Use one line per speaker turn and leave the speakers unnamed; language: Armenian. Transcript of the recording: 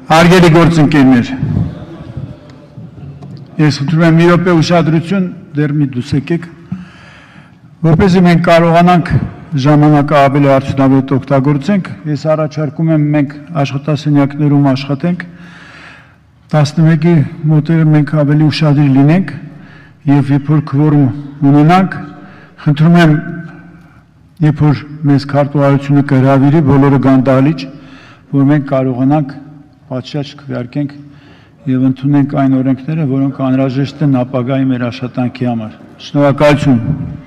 Հարգելի գործընկերներ, ես խնդրում եմ մի րոպե ուշադրություն, դեռ մի դուս եկեք, որպեսզի մենք կարողանանք ժամանակը ավելի արդյունավետ օգտագործենք, ես առաջարկում եմ մենք աշխատասենյակներում աշխատենք, 11-ի մոտերը մենք ավելի ուշադիր լինենք եւ երբ որ քվորում ունենանք, խնդրում եմ երբ որ մեզ քարտուղարությունը կհրավիրի, բոլորը գան դահլիճ, որ մենք կարողանանք պատշաճ քվեարկենք եւ ընդունենք այն օրենքները, որոնք անհրաժեշտ են ապագայի մեր աշխատանքի համար։ Շնորհակալություն։